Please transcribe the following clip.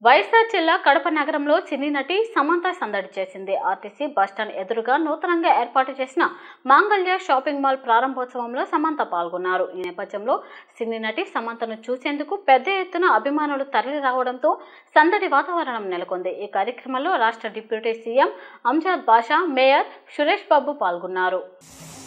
వైఎస్ఆర్ జిల్లా కడప నగరంలో సినీ నటి సమంత సందడి చేసింది. ఆర్టీసీ బస్టాండ్ ఎదురుగా నూతనంగా ఏర్పాటు చేసిన మాంగళ్య షాపింగ్ మాల్ ప్రారంభోత్సవంలో సమంత పాల్గొన్నారు. ఈ నేపథ్యంలో సినీ నటి సమంతను చూసేందుకు పెద్ద ఎత్తున అభిమానులు తరలి రావడంతో సందడి వాతావరణం నెలకొంది. ఈ కార్యక్రమంలో రాష్ట్ర deputy CM Amjad Basha, mayor Suresh Babu పాల్గొన్నారు.